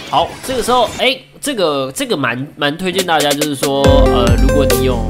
好，这个时候，这个蛮推荐大家，就是说，如果你有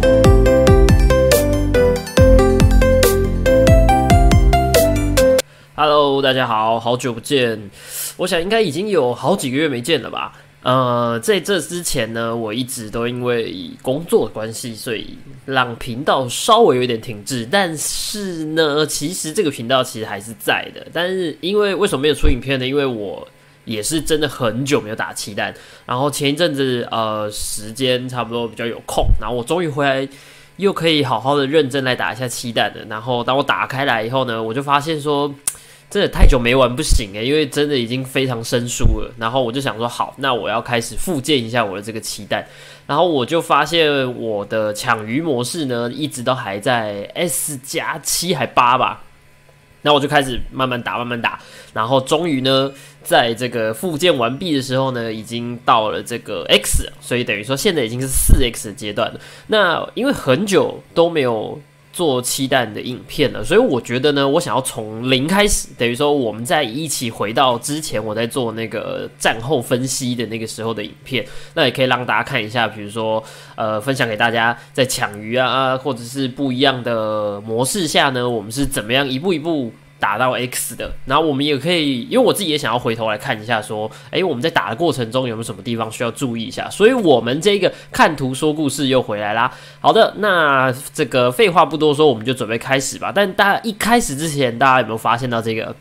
，Hello， 大家好，好久不见，我想应该已经有好几个月没见了吧。在这之前呢，我一直都因为工作的关系，所以让频道稍微有一点停滞。但是呢，其实这个频道其实还是在的。但是因为什么没有出影片呢？因为我也是真的很久没有打气弹，然后前一阵子时间差不多比较有空，然后我终于回来，又可以好好的认真来打一下气弹了。然后当我打开来以后呢，我就发现说，真的太久没玩不行因为真的已经非常生疏了。然后我就想说，好，那我要开始复健一下我的这个气弹。然后我就发现我的抢鱼模式呢，一直都还在 S+7还8吧。那我就开始慢慢打，然后终于呢，在这个复健完毕的时候呢，已经到了这个 X， 所以等于说现在已经是4X 的阶段了。那因为很久都没有做气弹的影片了，所以我觉得呢，我想要从零开始，等于说我们再一起回到之前我在做那个战后分析的那个时候的影片，那也可以让大家看一下，比如说分享给大家在抢鱼啊，或者是不一样的模式下呢，我们是怎么样一步一步打到 X 的。然后我们也可以，因为我自己也想要回头来看一下说，我们在打的过程中有没有什么地方需要注意一下，所以我们这个看图说故事又回来啦。好的，那这个废话不多说，我们就准备开始吧。但大家一开始之前，大家有没有发现到这个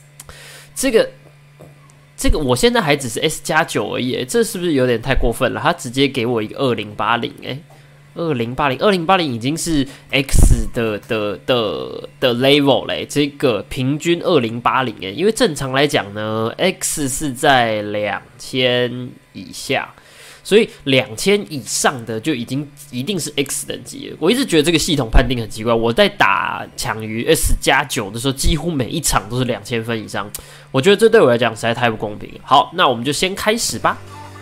我现在还只是 S+9 而已，这是不是有点太过分了？他直接给我一个20802080已经是 X 的 level 嘞，这个平均2080因为正常来讲呢 ，X 是在2000以下，所以2000以上的就一定是 X 等级了。我一直觉得这个系统判定很奇怪，我在打抢鱼 S+9 的时候，几乎每一场都是2000分以上，我觉得这对我来讲实在太不公平了。好，那我们就先开始吧。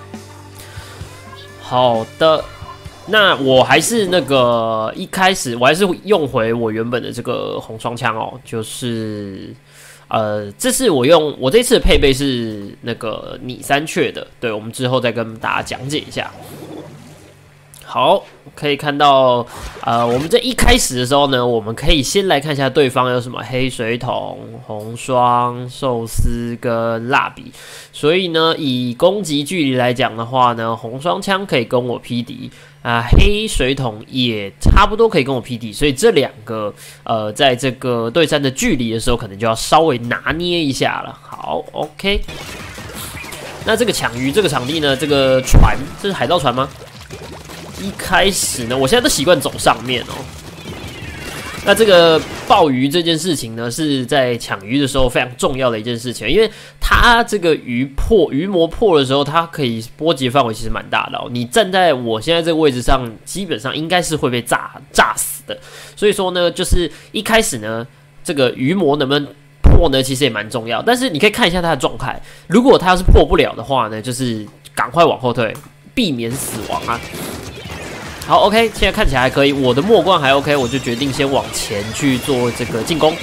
好的。那我还是那个一开始我还是用回我原本的这个红双枪就是这是我这次的配备是那个拟三雀的，对，我们之后再跟大家讲解一下。好，可以看到我们在一开始的时候呢，我们可以先来看一下对方有什么黑水桶、红双、寿司跟蜡笔。所以呢，以攻击距离来讲的话呢，红双枪可以跟我匹敌黑水桶也差不多可以跟我匹敌，所以这两个在这个对战的距离的时候，可能就要稍微拿捏一下了。好 ，OK。那这个抢鱼这个场地呢，这个船这是海盗船吗？一开始呢，我现在都习惯走上面哦。那这个爆鱼这件事情呢，是在抢鱼的时候非常重要的一件事情，因为它这个鱼膜破的时候，它可以波及范围其实蛮大的哦。你站在我现在这个位置上，基本上应该是会被炸死的。所以说呢，就是一开始呢，这个鱼膜能不能破呢，其实也蛮重要。但是你可以看一下它的状态，如果它要是破不了的话呢，就是赶快往后退，避免死亡啊。好 ，OK， 现在看起来还可以，我的末冠还 OK， 我就决定先往前去做这个进攻。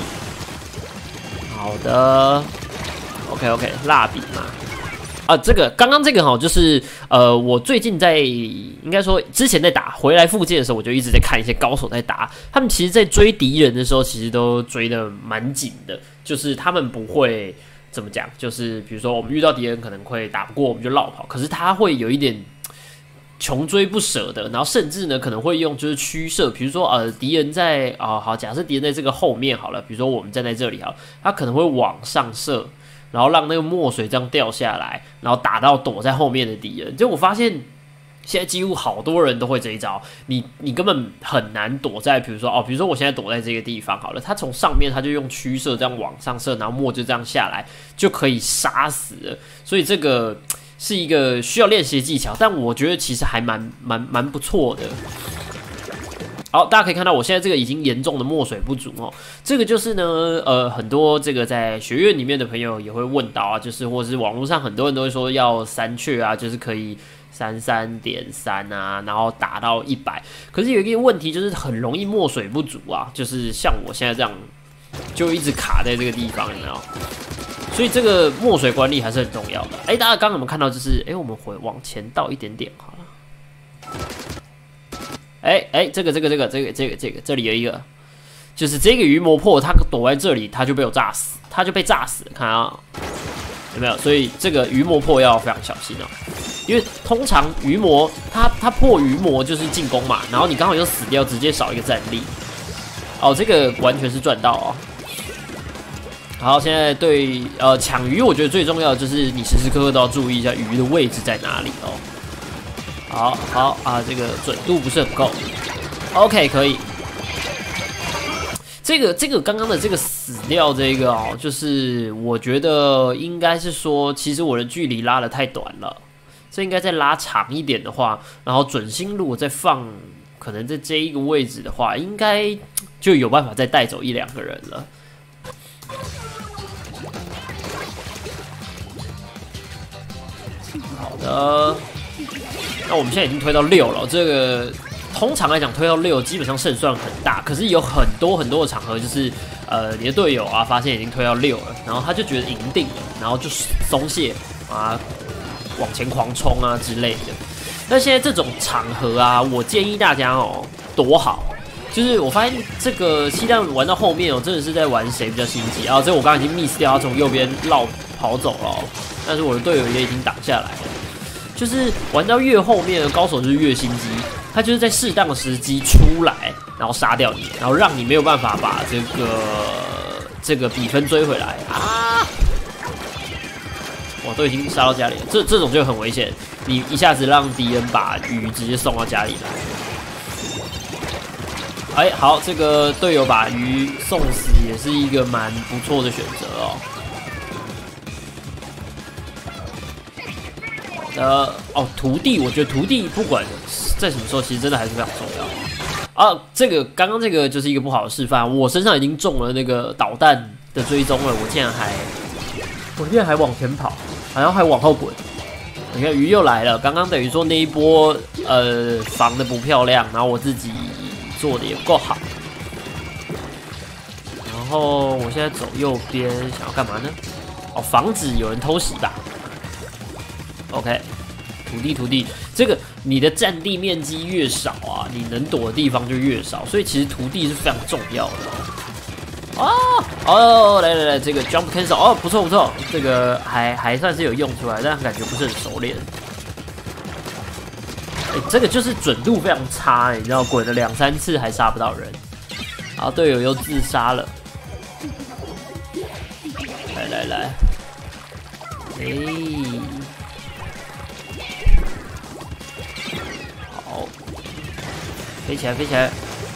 好的 ，OK， 蜡笔嘛，这个刚刚这个就是我最近在应该说之前在打回来附近的时候，我就一直在看一些高手在打，他们其实在追敌人的时候，其实都追得蛮紧的，就是他们不会怎么讲，就是比如说我们遇到敌人可能会打不过，我们就绕跑，可是他会有一点穷追不舍的，然后甚至呢可能会用就是驱射，比如说敌人在好，假设敌人在这个后面好了，比如说我们站在这里好了，他可能会往上射，然后让那个墨水这样掉下来，然后打到躲在后面的敌人。就我发现现在几乎好多人都会这一招，你根本很难躲在，比如说我现在躲在这个地方好了，他从上面他就用驱射这样往上射，然后墨就这样下来就可以杀死了，所以这个是一个需要练习的技巧，但我觉得其实还蛮不错的。好，大家可以看到我现在这个已经严重的墨水不足哦。这个就是呢，很多这个在学院里面的朋友也会问到啊，就是或者是网络上很多人都会说要三雀啊，就是可以33.3啊，然后打到100。可是有一个问题就是很容易墨水不足啊，就是像我现在这样就一直卡在这个地方，有没有？所以这个墨水管理还是很重要的。大家刚刚有没有看到？就是我们往前倒一点点好了。这个，这里有一个，就是这个鱼魔破，它躲在这里，它就被我炸死，它就被炸死了。看啊，有没有？所以这个鱼魔破要非常小心哦，因为通常鱼魔它破鱼魔就是进攻嘛，然后你刚好又死掉，直接少一个战力。这个完全是赚到哦。好，现在对抢鱼，我觉得最重要的就是你时时刻刻都要注意一下鱼的位置在哪里哦。好啊，这个准度不是很够。OK， 可以。这个刚刚的这个死掉这个哦，就是我觉得应该是说，其实我的距离拉得太短了，这应该再拉长一点的话，然后准心如果再放，可能在这一个位置的话，应该就有办法再带走1、2个人了。好的，那我们现在已经推到6了。这个通常来讲推到6，基本上胜算很大。可是有很多的场合，就是你的队友啊，发现已经推到6了，然后他就觉得赢定了，然后就松懈啊，往前狂冲啊之类的。那现在这种场合啊，我建议大家躲好。就是我发现这个西蛋玩到后面真的是在玩谁比较心机啊！这我刚刚已经 miss 掉，他从右边跑走了但是我的队友也已经挡下来了。就是玩到越后面的高手就是越心机，他就是在适当的时机出来，然后杀掉你，然后让你没有办法把这个比分追回来啊！我都已经杀到家里了，这种就很危险，你一下子让敌人把鱼直接送到家里来。好，这个队友把鱼送死也是一个蛮不错的选择徒弟，我觉得徒弟不管在什么时候，其实真的还是非常重要这个刚刚这个就是一个不好的示范，我身上已经中了那个导弹的追踪了，我竟然还往前跑，然后还往后滚。你看鱼又来了，刚刚等于说那一波防的不漂亮，然后我自己做的也不够好，然后我现在走右边，想要干嘛呢？防止有人偷袭吧。OK， 徒弟，这个你的占地面积越少啊，你能躲的地方就越少，所以其实徒弟是非常重要的来，这个 jump cancel 不错，这个还算是有用出来，但感觉不是很熟练。这个就是准度非常差，你知道，滚了2、3次还杀不到人，然后队友又自杀了。来，好，飞起来。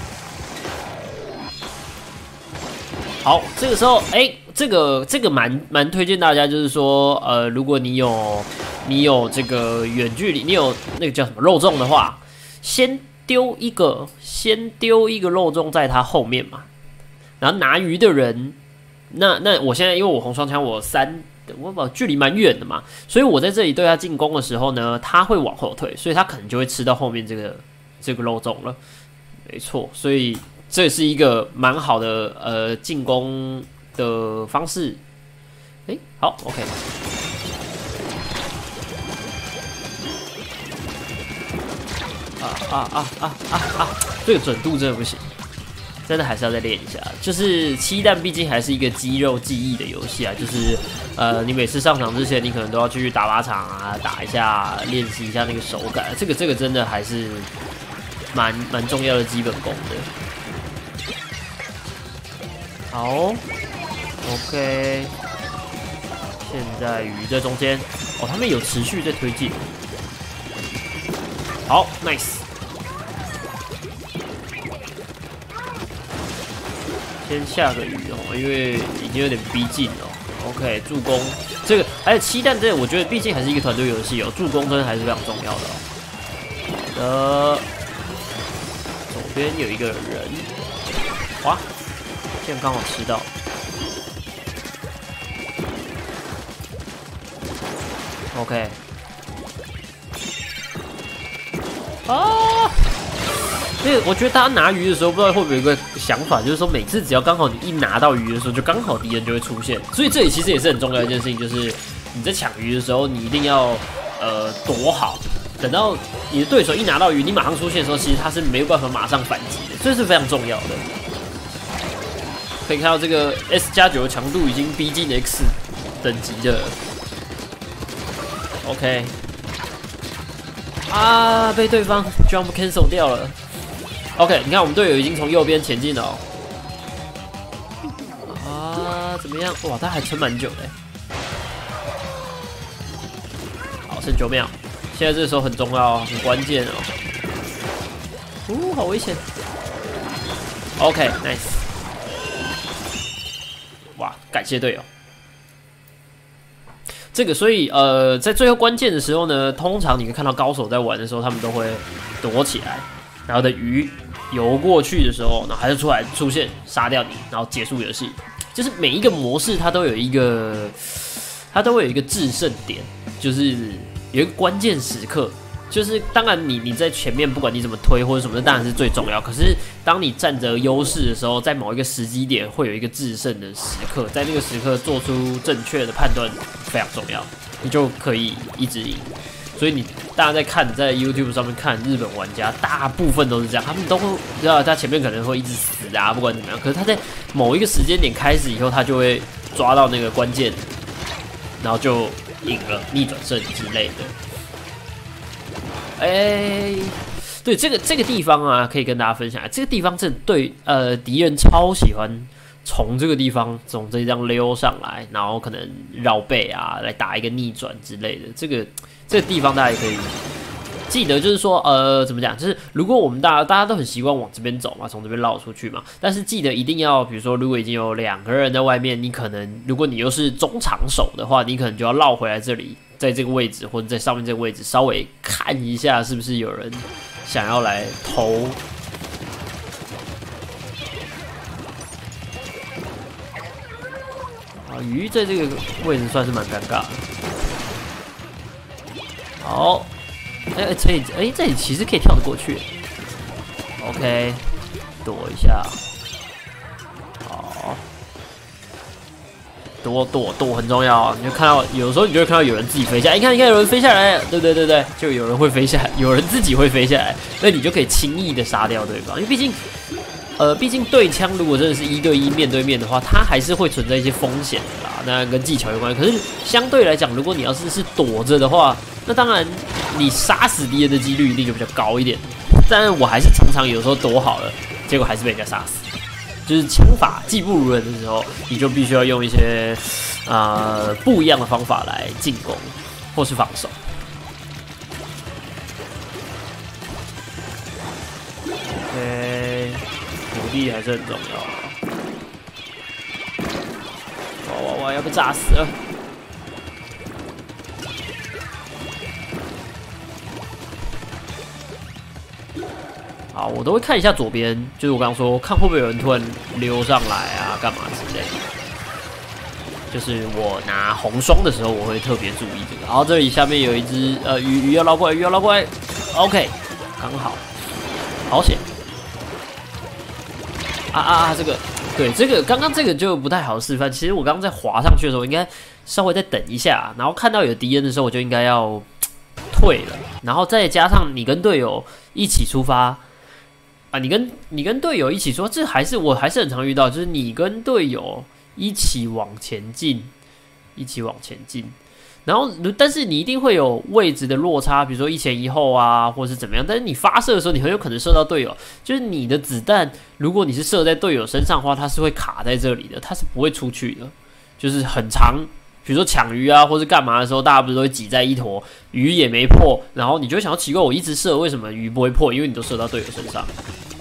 好，这个时候，这个蛮推荐大家，就是说，如果你有这个远距离，你有那个叫什么肉粽的话，先丢一个肉粽在他后面嘛，然后拿鱼的人，那我现在因为我红双枪我把距离蛮远的嘛，所以我在这里对他进攻的时候呢，他会往后退，所以他可能就会吃到后面这个肉粽了，没错，所以这是一个蛮好的进攻的方式。好 ，OK。这个准度真的不行，真的还是要再练一下。就是七蛋毕竟还是一个肌肉记忆的游戏啊，就是你每次上场之前，你可能都要去打靶场啊，打一下，练习一下那个手感。这个真的还是蛮重要的基本功的。好 ，OK。现在鱼在中间，他们有持续在推进。好 ，nice。先下个鱼因为已经有点逼近了。OK， 助攻这个，还有七蛋这个，我觉得毕竟还是一个团队游戏助攻真的还是非常重要的左边有一个人，哇，这样刚好吃到。OK。 因为我觉得大家拿鱼的时候，不知道会不会有一个想法，就是说每次只要刚好你一拿到鱼的时候，就刚好敌人就会出现。所以这里其实也是很重要的一件事情，就是你在抢鱼的时候，你一定要躲好，等到你的对手一拿到鱼，你马上出现的时候，其实他是没有办法马上反击的，这是非常重要的。可以看到这个 S+9的强度已经逼近 X 等级的。OK， 啊，被对方 jump cancel 掉了。OK， 你看我们队友已经从右边前进了啊，怎么样？哇，他还撑蛮久的。好，剩9秒，现在这时候很重要，很关键哦。好危险。OK，nice。哇，感谢队友。这个，所以在最后关键的时候呢，通常你会看到高手在玩的时候，他们都会躲起来，然后的鱼游过去的时候，然后他就出现杀掉你，然后结束游戏。就是每一个模式它都会有一个制胜点，就是有一个关键时刻。就是当然你在前面不管你怎么推或者什么的，当然是最重要。可是当你占着优势的时候，在某一个时机点会有一个制胜的时刻，在那个时刻做出正确的判断非常重要，你就可以一直赢。所以大家在 YouTube 上面看日本玩家，大部分都是这样，他们都会知道他前面可能会一直死啊，不管怎么样。可是他在某一个时间点开始以后，他就会抓到那个关键，然后就赢了，逆转胜之类的。对这个地方啊，可以跟大家分享。这个地方真的对敌人超喜欢从这个地方从这样溜上来，然后可能绕背啊，来打一个逆转之类的。这个地方大家也可以记得，就是说怎么讲？就是如果我们大家都很习惯往这边走嘛，从这边绕出去嘛，但是记得一定要，比如说如果已经有2个人在外面，你可能如果你又是中场手的话，你可能就要绕回来这里。在这个位置或者在上面这个位置，稍微看一下是不是有人想要来投。啊，鱼在这个位置算是蛮尴尬的。好，这里其实可以跳得过去。OK， 躲一下。好。躲很重要啊！你就看到有时候你就会看到有人自己飞下来，你看有人飞下来，对，就有人会飞下来，有人自己会飞下来，那你就可以轻易的杀掉对方，因为毕竟对枪如果真的是1对1面对面的话，它还是会存在一些风险的啦，那跟技巧有关。可是相对来讲，如果你要是躲着的话，那当然你杀死敌人的几率一定就比较高一点。但我还是常有时候躲好了，结果还是被人家杀死。就是枪法技不如人的时候，你就必须要用一些不一样的方法来进攻或是防守。OK， 努力还是很重要。哇，要被炸死了！好，我都会看一下左边，就是我刚刚说，看会不会有人突然溜上来啊，干嘛之类的。就是我拿红双的时候，我会特别注意这个。然后这里下面有一只鱼要捞过来，OK， 刚好，好险！这个，对，这个刚刚这个就不太好示范。其实我刚刚在滑上去的时候，应该稍微再等一下，然后看到有敌人的时候，我就应该要退了，然后再加上你跟队友一起出发。你跟队友一起说，我还是很常遇到，就是你跟队友一起往前进，然后但是你一定会有位置的落差，比如说1前1后啊，或是怎么样。但是你发射的时候，你很有可能射到队友，就是你的子弹，如果你是射在队友身上的话，它是会卡在这里的，它是不会出去的，就是很长。比如说抢鱼啊，或是干嘛的时候，大家不是都会挤在一坨，鱼也没破，然后你就会想要奇怪，我一直射，为什么鱼不会破？因为你都射到队友身上。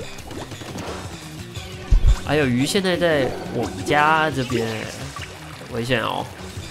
还有鱼现在在我们家这边，危险哦！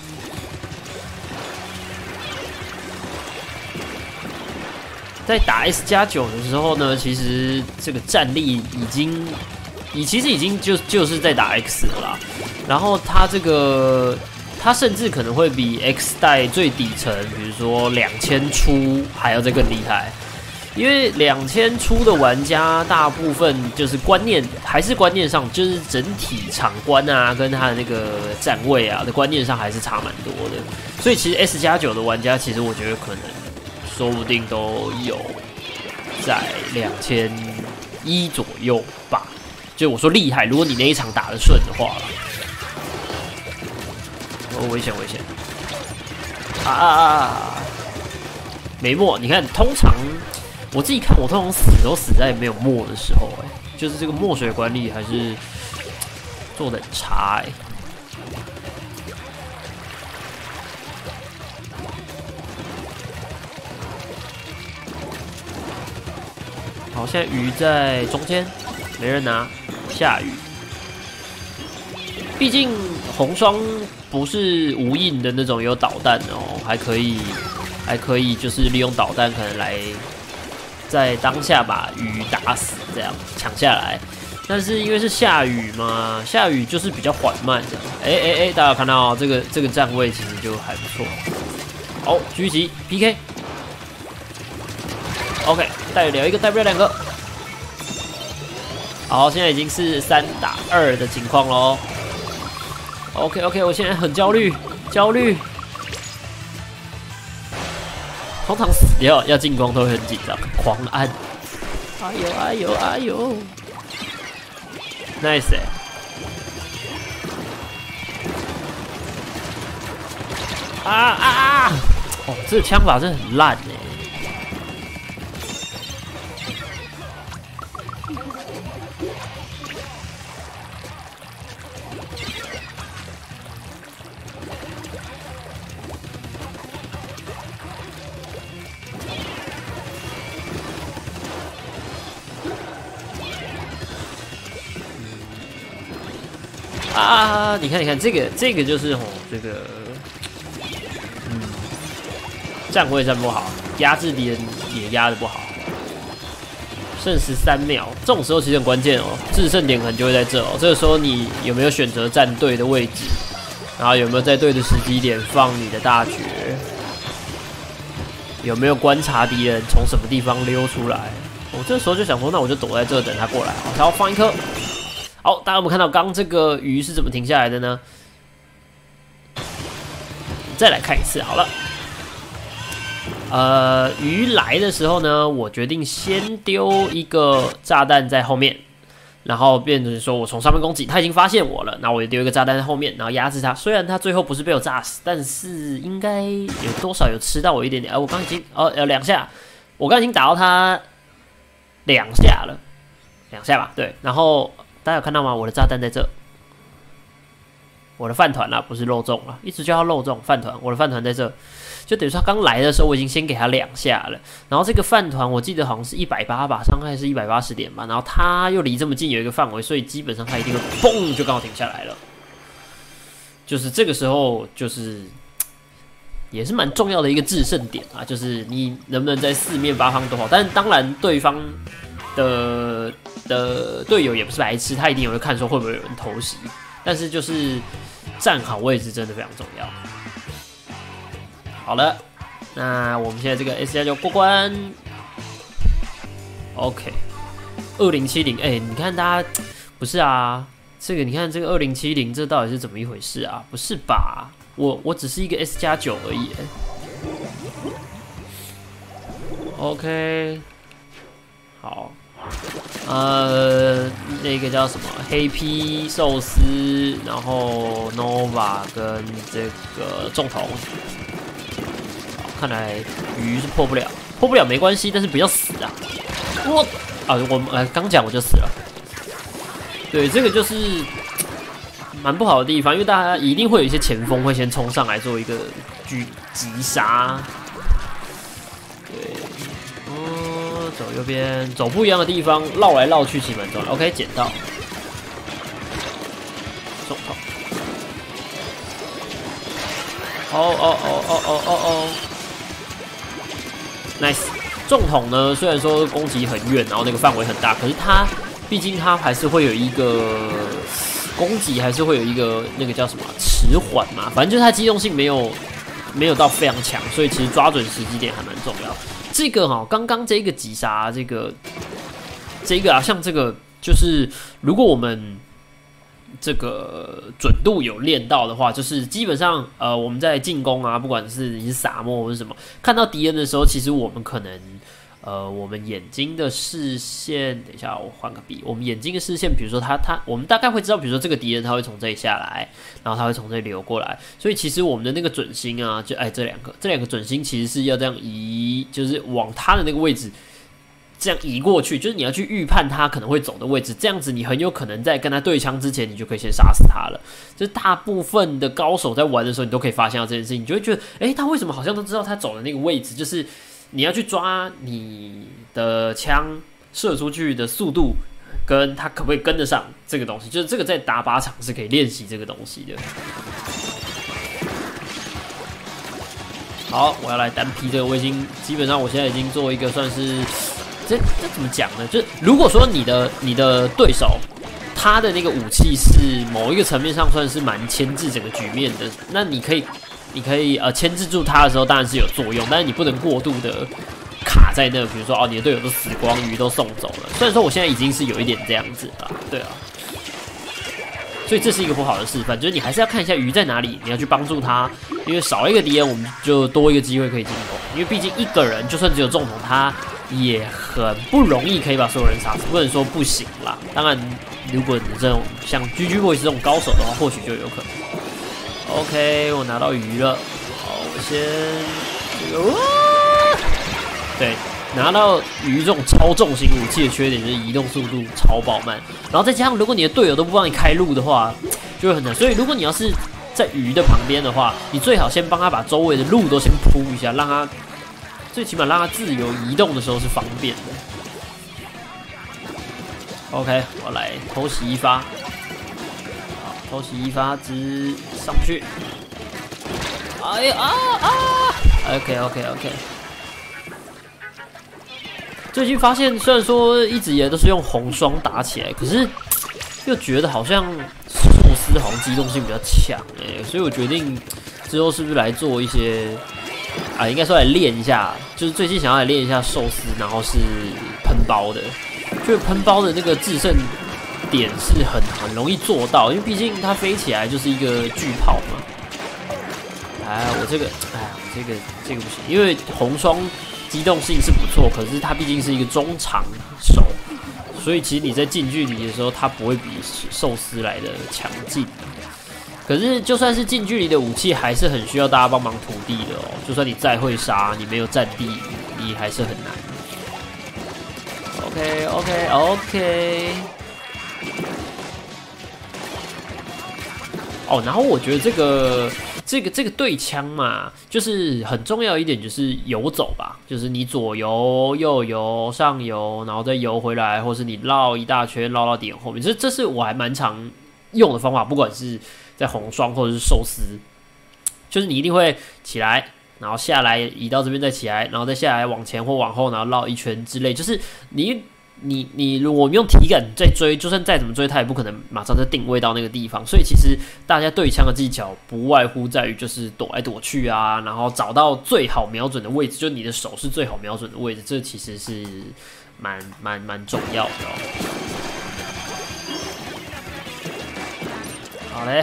在打 S+9的时候呢，其实这个战力其实已经就是在打 X 了啦。然后它甚至可能会比 X 代最底层，比如说2000出还要再更厉害。 因为2000出的玩家大部分就是观念还是观念上，就是整体场观啊跟他的那个站位啊的观念上还是差蛮多的，所以其实 S+9的玩家其实我觉得可能说不定都有在2100左右吧。就我说厉害，如果你那一场打得顺的话，哦，危险危险！没墨，你看，通常我自己看，我通常死都死在没有墨的时候，就是这个墨水管理还是做得很差，好，现在鱼在中间，没人拿，下雨。毕竟红双不是无印的那种有导弹哦，还可以就是利用导弹可能来在当下把鱼打死，这样抢下来。但是因为是下雨嘛，下雨就是比较缓慢的。大家有看到这个站位其实就还不错。好，狙击 PK。OK， 带了一个，带不了2个。好，现在已经是3打2的情况咯。OK， 我现在很焦虑。通常死掉要进攻都会很紧张，狂按。哎呦 ，nice 哦，这个枪法真的很烂你看，这个就是这个，站位站不好，压制敌人也压得不好，剩13秒，这种时候其实很关键哦，制胜点可能就会在这哦。这个时候你有没有选择站对的位置，然后有没有在对的时机点放你的大绝，有没有观察敌人从什么地方溜出来？我这时候就想说，那我就躲在这等他过来，然后放一颗。好，大家有没有看到刚这个鱼是怎么停下来的呢？再来看一次好了。鱼来的时候呢，我决定先丢一个炸弹在后面，然后变成说我从上面攻击，他已经发现我了，然后我就丢一个炸弹在后面，然后压制他。虽然他最后不是被我炸死，但是应该有多少有吃到我一点点。我刚已经2下，我刚已经打到他2下了，2下吧，对，然后。大家有看到吗？我的炸弹在这，我的饭团啦，不是肉粽啦，一直叫它肉粽饭团。我的饭团在这，就等于说他刚来的时候，我已经先给他2下了。然后这个饭团我记得好像是180吧，伤害是180点吧。然后他又离这么近，有一个范围，所以基本上他一定会嘣就刚好停下来了。就是这个时候，就是也是蛮重要的一个制胜点啊，就是你能不能在4面8方都好。但是当然对方的队友也不是白痴，他一定也会看说会不会有人偷袭，但是就是站好位置真的非常重要。好了，那我们现在这个 S+9 过关 ，OK，2070，你看大家不是啊，这个你看这个2070，这到底是怎么一回事啊？不是吧？我只是一个 S+9 而已，OK， 好。那个叫什么黑皮寿司，然后 Nova 跟这个重头，看来鱼是破不了没关系，但是不要死啊！我刚讲我就死了。对，这个就是蛮不好的地方，因为大家一定会有一些前锋会先冲上来做一个击杀。对。走右边，走不一样的地方，绕来绕去其实蛮重要。OK， 捡到，重头。Nice， 重筒呢，虽然说攻击很远，然后那个范围很大，可是它毕竟它还是会有一个攻击，还是会有一个那个叫什么迟缓嘛，反正就是它机动性没有没有到非常强，所以其实抓准时机点还蛮重要。这个刚刚这个击杀，这个啊，像这个就是如果我们这个准度有练到的话，就是基本上我们在进攻啊，不管是你是撒墨或是什么，看到敌人的时候，其实我们可能我们眼睛的视线，等一下我换个笔，我们眼睛的视线，比如说我们大概会知道，比如说这个敌人他会从这里下来，然后他会从这里流过来，所以其实我们的那个准心啊，就这两个准心其实是要这样移，就是往他的那个位置。这样移过去，就是你要去预判他可能会走的位置，这样子你很有可能在跟他对枪之前，你就可以先杀死他了。就是大部分的高手在玩的时候，你都可以发现到这件事情，你就会觉得，他为什么好像都知道他走的那个位置？就是你要去抓你的枪射出去的速度，跟他可不可以跟得上这个东西，就是这个在打靶场是可以练习这个东西的。好，我要来单劈这个，我已经基本上我现在已经做一个算是。这怎么讲呢？就是如果说你的对手他的那个武器是某一个层面上算是蛮牵制整个局面的，那你可以牵制住他的时候当然是有作用，但是你不能过度的卡在那，比如说你的队友都死光，鱼都送走了。虽然说我现在已经是有一点这样子了，对啊，所以这是一个不好的示范，就是你还是要看一下鱼在哪里，你要去帮助他，因为少一个敌人我们就多一个机会可以进攻，因为毕竟一个人就算只有中统他。也很不容易可以把所有人杀死，不能说不行啦。当然，如果你这种像 GG Boys 这种高手的话，或许就有可能。OK， 我拿到鱼了。好，我先这个，对，拿到鱼这种超重型武器的缺点就是移动速度超爆慢，然后再加上如果你的队友都不帮你开路的话，就会很难。所以如果你要是在鱼的旁边的话，你最好先帮他把周围的路都先铺一下，让他。最起码让他自由移动的时候是方便的。OK， 我来偷袭一发，好，偷袭一发之上去。哎呀！OK。最近发现，虽然说一直以来都是用红双打起来，可是又觉得好像寿司好像机动性比较强所以我决定之后是不是来做一些。应该说来练一下，就是最近想要来练一下寿司，然后是喷包的，就是喷包的那个制胜点是很容易做到，因为毕竟它飞起来就是一个巨炮嘛。我这个不行，因为红双机动性是不错，可是它毕竟是一个中长手，所以其实你在近距离的时候，它不会比寿司来的强劲。可是，就算是近距离的武器，还是很需要大家帮忙涂地的哦。就算你再会杀，你没有占地，你还是很难。OK。然后我觉得这个对枪嘛，就是很重要一点，就是游走吧，就是你左游、右游、上游，然后再游回来，或是你绕一大圈绕到点后面。这是我还蛮常用的方法，不管是在红双或者是寿司，就是你一定会起来，然后下来移到这边再起来，然后再下来往前或往后，然后绕一圈之类。就是你如果用体感在追，就算再怎么追，他也不可能马上就定位到那个地方。所以其实大家对枪的技巧不外乎在于就是躲来躲去啊，然后找到最好瞄准的位置，就你的手是最好瞄准的位置，这其实是蛮重要的哦。好嘞。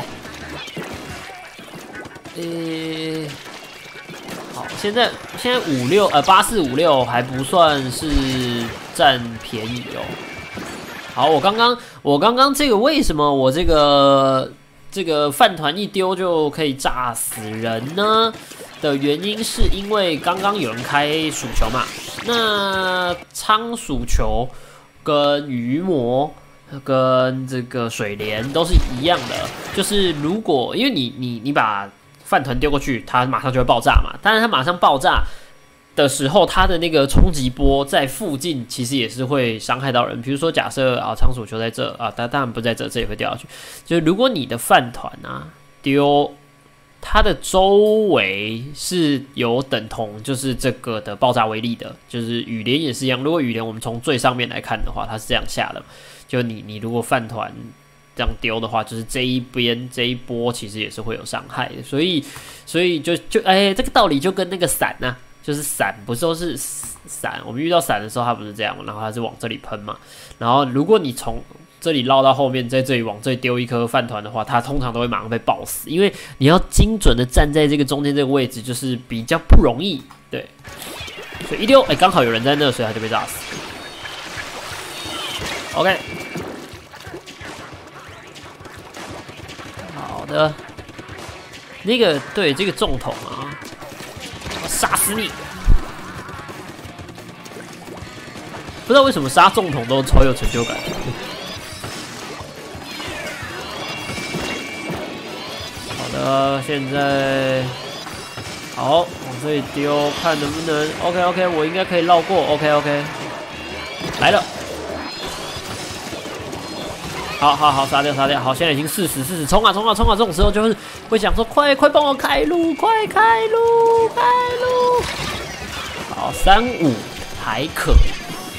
好，现在8456还不算是占便宜哦。好，我刚刚这个为什么我这个饭团一丢就可以炸死人呢？的原因是因为刚刚有人开鼠球嘛，那仓鼠球跟鱼魔跟这个水莲都是一样的，就是如果因为你把饭团丢过去，它马上就会爆炸嘛。但是它马上爆炸的时候，它的那个冲击波在附近其实也是会伤害到人。比如说，假设仓鼠球在这当然不在这，这也会掉下去。就是如果你的饭团丢，它的周围是有等同就是这个的爆炸威力的。就是雨莲也是一样，如果雨莲我们从最上面来看的话，它是这样下的。就你如果饭团这样丢的话，就是这一波其实也是会有伤害的，所以这个道理就跟那个伞啊，就是伞不是都是伞，我们遇到伞的时候它不是这样，然后它是往这里喷嘛，然后如果你从这里绕到后面，在这里往这里丢一颗饭团的话，它通常都会马上被爆死，因为你要精准的站在这个中间这个位置，就是比较不容易。对，所以一丢，刚好有人在那，所以他就被炸死。OK， 好的，那个对这个重桶啊，我杀死你！不知道为什么杀重桶都超有成就感。现在好往这里丢，看能不能 OK， 我应该可以绕过 OK， 来了，好，杀掉，好，现在已经40，冲啊！这种时候就是会想说，快帮我开路，快开路！好，35还可以，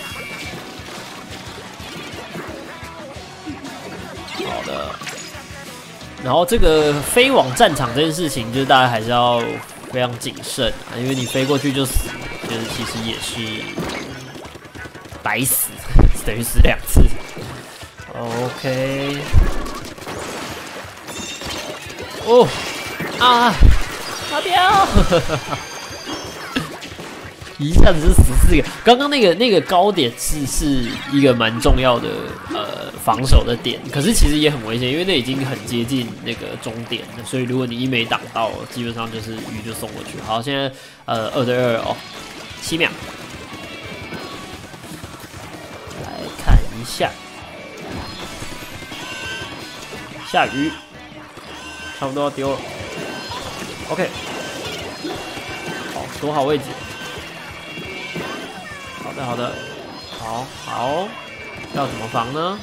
好的。然后这个飞往战场这件事情，就是大家还是要非常谨慎啊，因为你飞过去就死，就是其实也是白死，等于死2次。OK， 阿彪，一下子是14个。刚刚那个高点是一个蛮重要的防守的点，可是其实也很危险，因为那已经很接近那个终点了，所以如果你一没挡到，基本上就是鱼就送过去。好，现在2对2哦，7秒，来看一下，下雨，差不多要丢了。OK， 好，躲好位置。好的，好，要怎么防呢？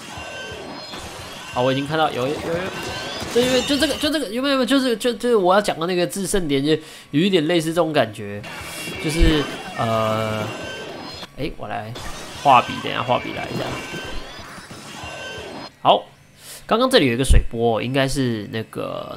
好，我已经看到有，对，因为就这个有没有？就是我要讲的那个制胜点，就有一点类似这种感觉，就是我来画笔，等一下画笔来一下。好，刚刚这里有一个水波，应该是那个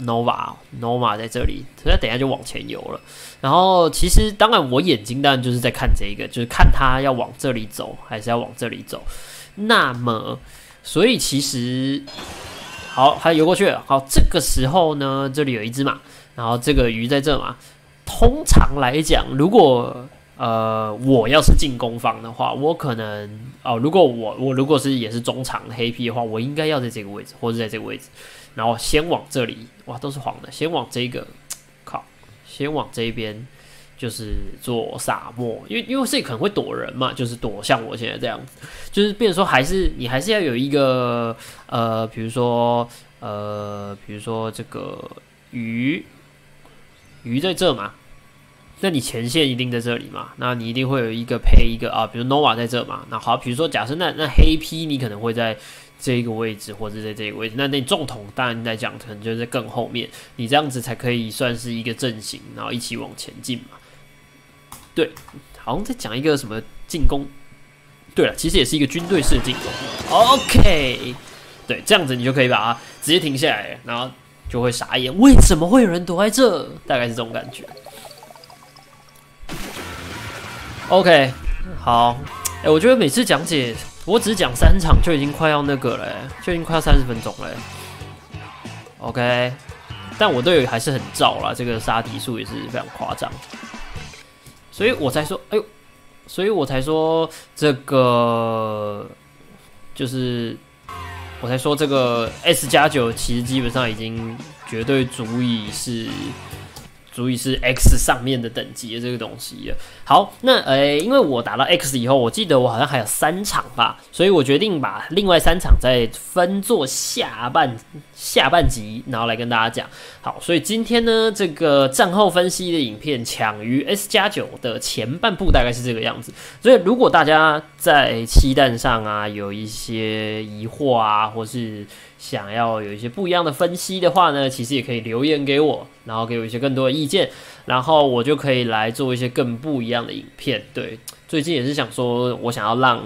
Nova 在这里，所以等一下就往前游了。然后其实当然我眼睛当然就是在看这个，就是看他要往这里走还是要往这里走。那么所以其实好，他游过去了。好，这个时候呢，这里有一只嘛，然后这个鱼在这嘛。通常来讲，如果我要是进攻方的话，我可能如果我如果是也是中场黑 P 的话，我应该要在这个位置或者在这个位置，然后先往这里，哇，都是黄的，先往这个，先往这边就是做撒墨，因为这可能会躲人嘛，就是躲像我现在这样子，就是变成说你还是要有一个比如说这个鱼在这嘛。那你前线一定在这里嘛？那你一定会有一个配一个比如 Nova 在这嘛。那好，比如说假设那黑 P 你可能会在这个位置，或者在这个位置。那你重筒当然来讲，可能就在更后面。你这样子才可以算是一个阵型，然后一起往前进嘛。对，好像在讲一个什么进攻。对了，其实也是一个军队式的进攻。OK， 对，这样子你就可以把它直接停下来，然后就会傻眼，为什么会有人躲在这？大概是这种感觉。OK， 好，我觉得每次讲解，我只是讲3场就已经快要那个了，就已经快要30分钟了。OK， 但我队友还是很燥啦，这个杀敌数也是非常夸张，所以我才说，这个就是我才说这个 S+9其实基本上已经绝对足以是 X 上面的等级的这个东西了。好，那因为我打到 X 以后，我记得我好像还有3场吧，所以我决定把另外3场再分作下半集，然后来跟大家讲。好，所以今天呢，这个战后分析的影片抢于 S+9的前半部大概是这个样子。所以如果大家在期弹上啊有一些疑惑啊，或是想要有一些不一样的分析的话呢，其实也可以留言给我，然后给我一些更多的意见，然后我就可以来做一些更不一样的影片。对，最近也是想说，我想要让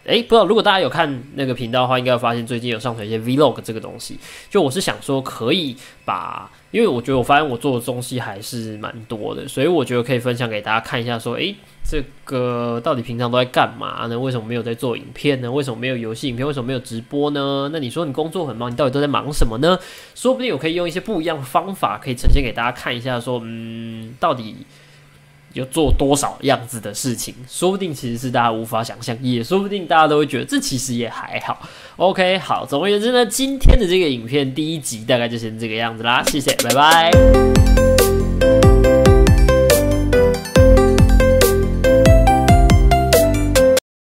不知道如果大家有看那个频道的话，应该有发现最近有上传一些 vlog 这个东西。就我是想说，可以把，因为我觉得我发现我做的东西还是蛮多的，所以我觉得可以分享给大家看一下，说，这个到底平常都在干嘛呢？为什么没有在做影片呢？为什么没有游戏影片？为什么没有直播呢？那你说你工作很忙，你到底都在忙什么呢？说不定我可以用一些不一样的方法，可以呈现给大家看一下，说，到底有做多少样子的事情，说不定其实是大家无法想象，也说不定大家都会觉得这其实也还好。OK， 好，总而言之呢，今天的这个影片第1集大概就先这个样子啦，谢谢，拜拜。